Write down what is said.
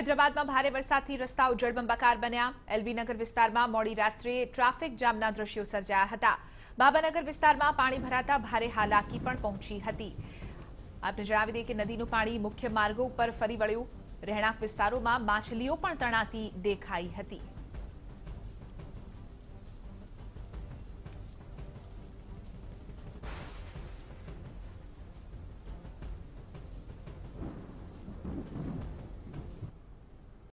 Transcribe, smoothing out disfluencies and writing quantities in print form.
હૈદરાબાદમાં ભારે વરસાદથી રસ્તાઓ જળબંબાકાર બન્યા। એલબી નગર વિસ્તારમાં મોડી રાત્રે ટ્રાફિક જામના દ્રશ્યો સર્જાયા હતા। બાબાનગર વિસ્તારમાં પાણી ભરાતા ભારે હાલાકી પણ પહોંચી હતી। આપને જણાવી દઈએ કે નદીનું પાણી મુખ્ય માર્ગો ઉપર ફરી વળ્યું। રહેણાંક વિસ્તારોમાં માછલીઓ પણ તણાતી દેખાઈ હતી।